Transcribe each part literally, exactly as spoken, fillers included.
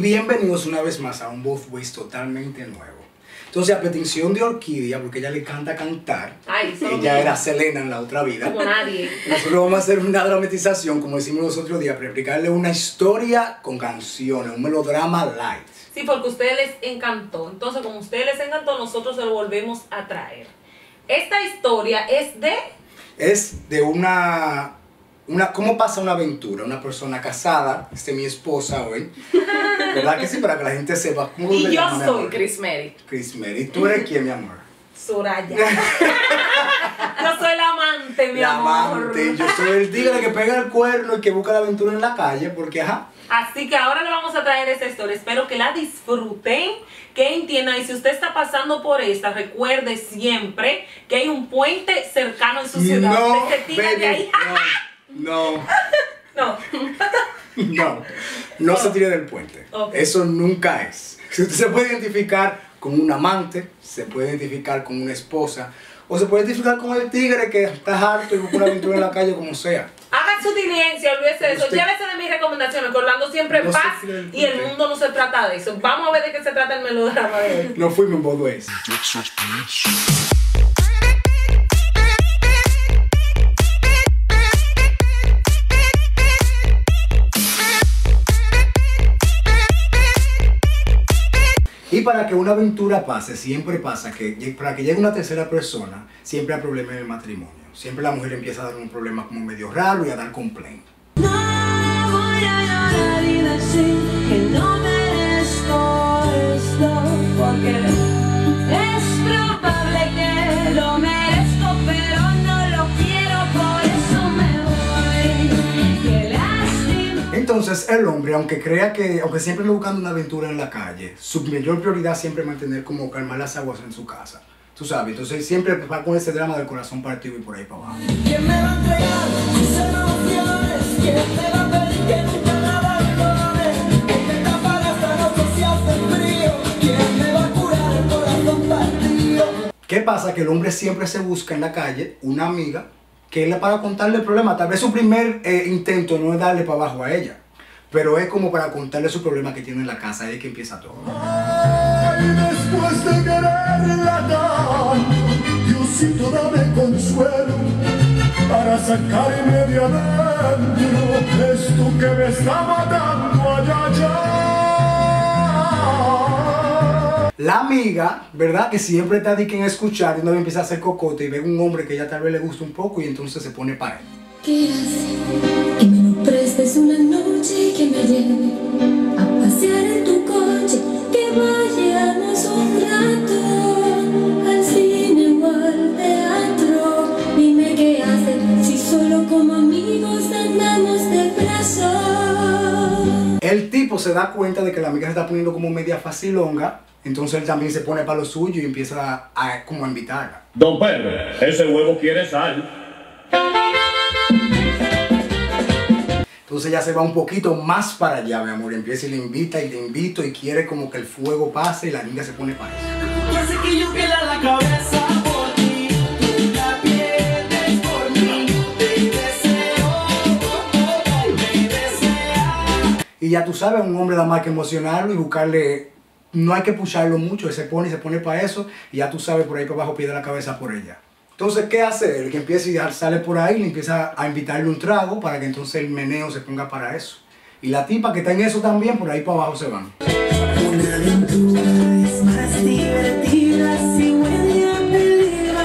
Bienvenidos una vez más a un Bothways totalmente nuevo. Entonces, a petición de Orquídea, porque ella le encanta cantar, Ay, ella era Selena en la otra vida. Como nadie. Nosotros vamos a hacer una dramatización, como decimos los otros días, para explicarle una historia con canciones, un melodrama light. Sí, porque a ustedes les encantó. Entonces, como a ustedes les encantó, nosotros se lo volvemos a traer. Esta historia es de... Es de una... Una, ¿Cómo pasa una aventura? Una persona casada, esta es mi esposa hoy, ¿verdad que sí? Para que la gente sepa. ¿Cómo Y te yo llamas, mi soy amor? Chris Mary. Chris Mary. ¿Tú eres quién, mi amor? Soraya. Yo soy la amante, mi La amor. amante. Yo soy el tigre que pega el cuerno y que busca la aventura en la calle, porque ajá. Así que ahora le vamos a traer esta historia. Espero que la disfruten, que entiendan. Y si usted está pasando por esta, recuerde siempre que hay un puente cercano en su ciudad. No, Usted se tira baby, de ahí. no, no, No. no, no se tire del puente. Okay. Eso nunca es. Si usted se puede identificar con un amante, se puede identificar con una esposa, o se puede identificar con el tigre que está harto y busca una aventura en la calle, como sea. Haga su diligencia, olvídese de eso. Usted- Llévese de mis recomendaciones, que Orlando siempre en No se paz tire del y el puente. mundo no se trata de eso. Vamos a ver de qué se trata el melodrama de hoy. No fuimos en Bothways. Y para que una aventura pase, siempre pasa que para que llegue una tercera persona, siempre hay problemas en el matrimonio. Siempre la mujer empieza a dar un problema como medio raro y a dar complaint. No voy a llorar y decir que no merezco esto, porque es probable que lo merezco, pero no lo quiero, por eso me voy. Qué lástima. Entonces el hombre, aunque crea que, aunque siempre anda buscando una aventura en la calle, su mayor prioridad siempre es mantener como calmar las aguas en su casa. Tú sabes, entonces siempre va con ese drama del corazón partido y por ahí para abajo. ¿Quién me va a entregar sus emociones? ¿Quién me va a pedir que nunca la abandone? ¿Quién me tapará esta noche si hace frío? ¿Quién me va a curar el corazón partido? ¿Qué pasa? Que el hombre siempre se busca en la calle una amiga que es para contarle el problema. Tal vez su primer eh, intento no es darle para abajo a ella, pero es como para contarle su problema que tiene en la casa. Ahí es que empieza todo. Ay, después de quererla tanto, Diosito dame consuelo para sacarme de adentro esto que me está matando allá, allá. La amiga, ¿verdad? Que siempre está de quien escuchar y una vez empieza a hacer cocote y ve un hombre que ya tal vez le gusta un poco y entonces se pone para él. ¿Qué hace? Que me lo prestes una noche, que me lleve a pasear en tu coche, que vayamos un rato al cine o al teatro. Dime qué hace si solo como amigos andamos de brazo. El tipo se da cuenta de que la amiga se está poniendo como media facilonga, entonces él también se pone para lo suyo y empieza a, a como a invitarla. Don Pedro, ese huevo quiere sal. Entonces ella se va un poquito más para allá, mi amor, empieza y le invita y le invito y quiere como que el fuego pase y la niña se pone para eso. Y hace que yo pierda la cabeza por ti, tú la pierdes por mí, te deseo, me desea. Y ya tú sabes, un hombre da más que emocionarlo y buscarle, no hay que pucharlo mucho, él se pone y se pone para eso y ya tú sabes, por ahí para abajo pierde la cabeza por ella. Entonces, ¿qué hace él? Que empieza y ya sale por ahí, le empieza a invitarle un trago para que entonces el meneo se ponga para eso. Y la tipa que está en eso también, por ahí para abajo se van. Una aventura es más divertida si huele a peligro.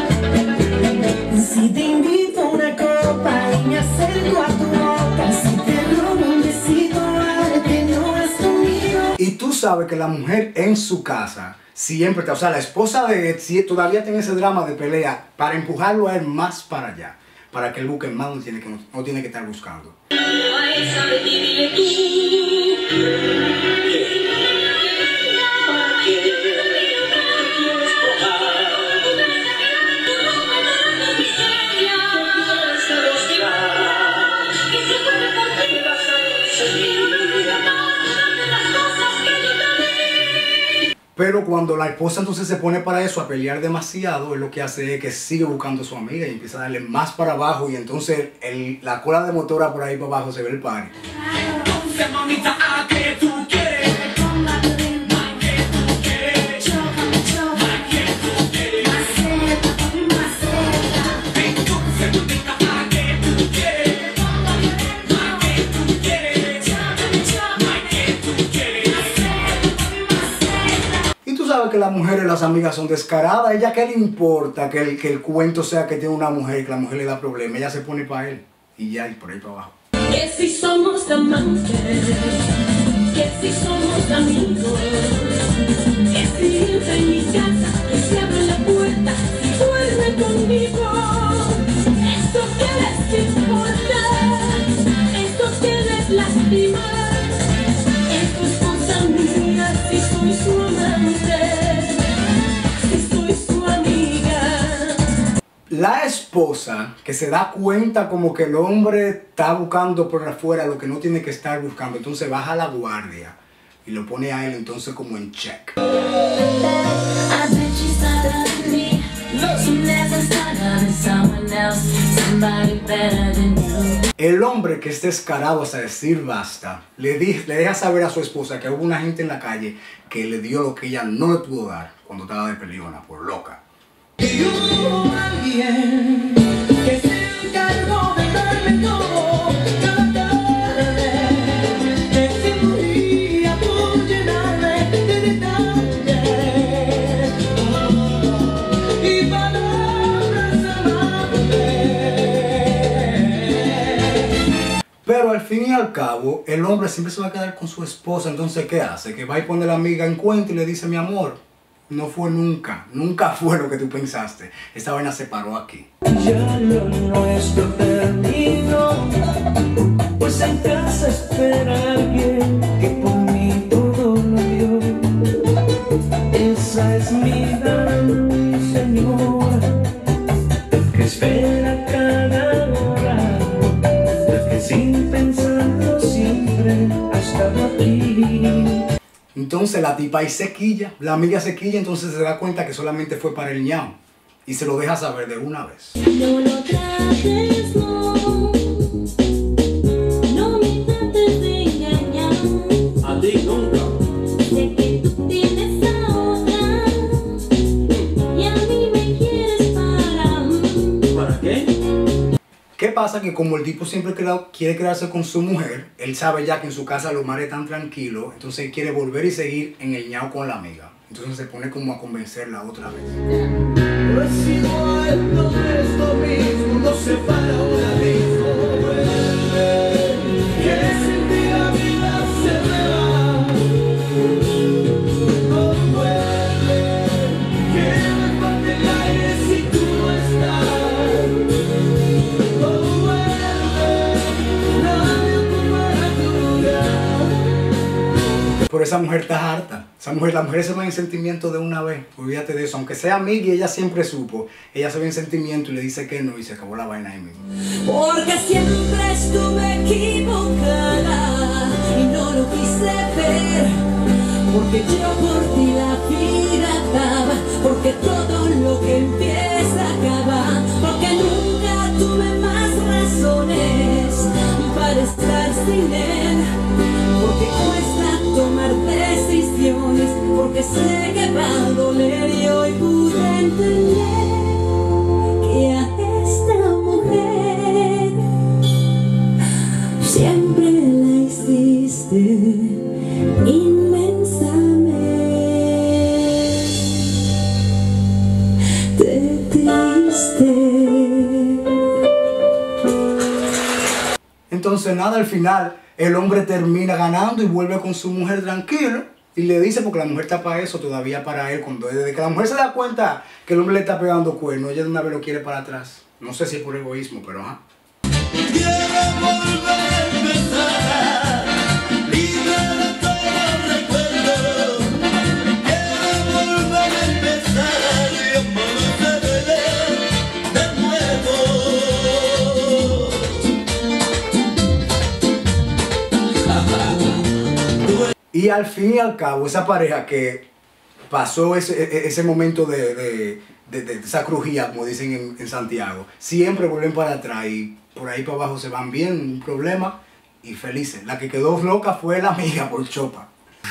Si te invito a una copa y me acerco a tu boca, si te robo un besito, ahora que no es conmigo. Y tú sabes que la mujer en su casa siempre está, o sea, la esposa de él si todavía tiene ese drama de pelea para empujarlo a él más para allá, para que él busque más, no tiene que, no tiene que estar buscando. Pero cuando la esposa entonces se pone para eso, a pelear demasiado, él lo que hace es que sigue buscando a su amiga y empieza a darle más para abajo y entonces el, la cola de motora por ahí para abajo se ve el party. Mamita, ¿a qué tú quieres? las mujeres, las amigas son descaradas. ¿Ella qué le importa que el, que el cuento sea que tiene una mujer y que la mujer le da problema? Ella se pone para él y ya, y por ahí para abajo. Que si somos amantes, que si somos amigos, que si entra en mi casa, que se abre la puerta y duerme conmigo. Esto que les importa, esto que les lastima, esto es cosa mía si soy su amante, si soy su amiga. La esposa que se da cuenta como que el hombre está buscando por afuera lo que no tiene que estar buscando, entonces baja la guardia y lo pone a él entonces como en check. El hombre que es descarado hasta decir basta, le, di, le deja saber a su esposa que hubo una gente en la calle que le dio lo que ella no le pudo dar cuando estaba de peleona, por loca. Y hubo alguien que se encargó de darme todo cada tarde, que se moría por llenarme de detalles oh, y palabras amables. Pero al fin y al cabo, el hombre siempre se va a quedar con su esposa, entonces ¿qué hace? Que va y pone a la amiga en cuenta y le dice, mi amor, no fue nunca, nunca fue lo que tú pensaste. Esta vaina se paró aquí. Ya lo nuestro terminó, pues en casa espera alguien que por mí todo lo dio. Esa es mi gran mi señora, que espera cada hora, la que sin pensarlo siempre ha estado aquí. Entonces la tipa ahí se quilla, la amiga se quilla, entonces se da cuenta que solamente fue para el ñao. Y se lo deja saber de una vez. No lo trates, no. No me trates de engañar. A ti nunca. Sé que tú tienes a otra y a mí me quieres para. ¿Para qué? ¿Qué pasa? Que como el tipo siempre quiere quedarse con su mujer, él sabe ya que en su casa los mares están tranquilos, entonces él quiere volver y seguir en el ñao con la amiga. Entonces se pone como a convencerla otra vez. No es igual, no es lo mismo, no se para ahora mismo. Vuelve, que sin ti la vida se me va. Oh, vuelve, que me falta el aire si tú no estás. Oh, vuelve, nadie ocupará tu lugar. Pero esa mujer está harta. Esa mujer, la mujer se va en sentimiento de una vez. Olvídate de eso. Aunque sea amiga y ella siempre supo, ella se ve en sentimiento y le dice que no y se acabó la vaina ahí mismo. Porque siempre estuve equivocada y no lo quise ver. Porque yo por ti la vida daba, porque todo lo que empieza acaba. Porque nunca tuve más razones para estar sin él. Porque cuesta tomar decisiones, porque sé que va a doler y hoy pude entender que a esta mujer siempre la hiciste inmensamente triste. Entonces nada, al final el hombre termina ganando y vuelve con su mujer tranquilo. Y le dice, porque la mujer está para eso, todavía para él. Cuando desde que la mujer se da cuenta que el hombre le está pegando cuernos, ella de una vez lo quiere para atrás. No sé si es por egoísmo, pero ajá. Quiero volver a empezar, libre de todo recuerdo. Quiero volver a empezar y amanecer de nuevo. Y al fin y al cabo, esa pareja que pasó ese, ese momento de, de, de, de esa crujía, como dicen en, en Santiago, siempre vuelven para atrás y por ahí para abajo se van bien, un problema y felices. La que quedó loca fue la amiga por chopa.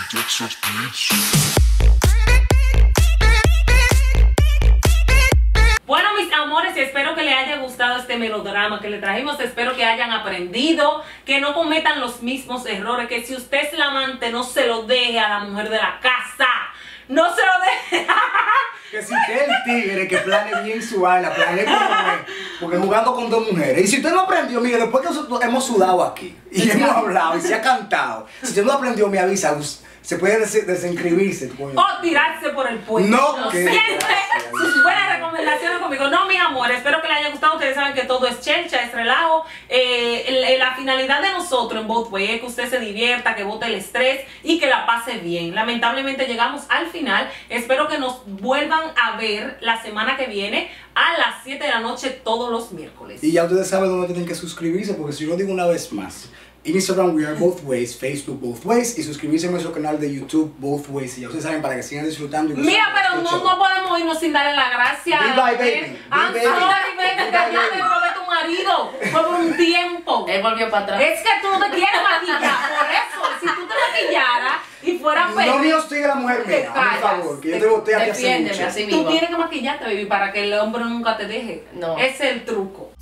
Bueno, mis amores, y espero que les haya gustado este melodrama que le trajimos. Espero que hayan aprendido, que no cometan los mismos errores, que si usted es la amante no se lo deje a la mujer de la casa. no se lo deje. Que si usted es el tigre que plane bien su vaina, plane como es, porque jugando con dos mujeres. Y si usted no aprendió, mire, después que nosotros hemos sudado aquí y hemos hablado y se ha cantado, si usted no aprendió, me avisa, se puede des desinscribirse. Coño. O tirarse por el puente. No, que siempre sus buenas recomendaciones conmigo. No, mi amor, espero que les haya gustado. Ustedes saben que todo es chelcha, es relajo. Eh, el- la finalidad de nosotros en Both Way es que usted se divierta, que bote el estrés y que la pase bien. Lamentablemente llegamos al final. Espero que nos vuelvan a ver la semana que viene a las siete de la noche todos los miércoles. Y ya ustedes saben dónde tienen que suscribirse, porque si yo lo digo una vez más, Instagram we are both ways, Facebook both ways, y suscribirse a nuestro canal de YouTube both ways. Y ya ustedes saben para que sigan disfrutando. Y Mira, gozando pero de no, este no show. podemos irnos sin darle la gracia. Bye, bye, baby. I'm Bye, sorry, baby. baby, que ya te robé tu marido. Fue por un tiempo. Él volvió para atrás. Es que tú no te quieres maquillar, por eso. Si tú te maquillaras y fueras No me hostigue la mujer te mía, por callas. favor, que yo te boté aquí hace Defiéndeme mucho. así Tú mismo. tienes que maquillarte, baby, para que el hombre nunca te deje. No. Ese es el truco.